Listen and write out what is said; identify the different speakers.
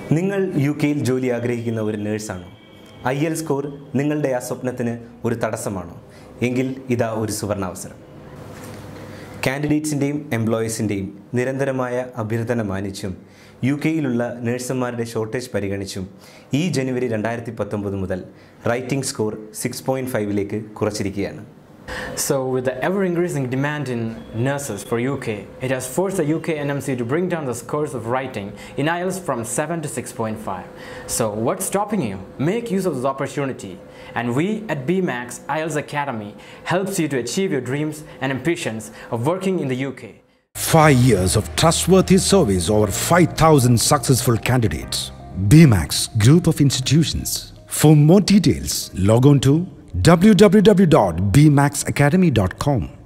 Speaker 1: നിങ്ങൾ യുകെയിൽ ജോലി ആഗ്രഹിക്കുന്ന ഒരു നഴ്സാണോ? IELTS സ്കോർ നിങ്ങളുടെ ആ സ്വപ്നത്തിന് ഒരു തടസ്സമാണോ? എങ്കിൽ ഇതാ ഒരു സുവർണാവസരം. കാൻഡിഡേറ്റ്സിൻ്റെയും എംപ്ലോയീസിൻ്റെയും നിരന്തരമായ അഭ്യർത്ഥന മാനിച്ചും യുകെയിലുള്ള നഴ്സുമാരുടെ ഷോർട്ടേജ് പരിഗണിച്ചും ഈ ജനുവരി 2019 മുതൽ റൈറ്റിംഗ് സ്കോർ 6.5ലേക്ക് കുറച്ചിരിക്കുകയാണ്.
Speaker 2: So, with the ever-increasing demand in nurses for UK, it has forced the UK NMC to bring down the scores of writing in IELTS from 7 to 6.5. So, what's stopping you? Make use of this opportunity. And we at Bemax IELTS Academy helps you to achieve your dreams and ambitions of working in the UK.
Speaker 3: 5 years of trustworthy service, over 5,000 successful candidates. Bemax Group of Institutions. For more details, log on to www.bemaxacademy.com.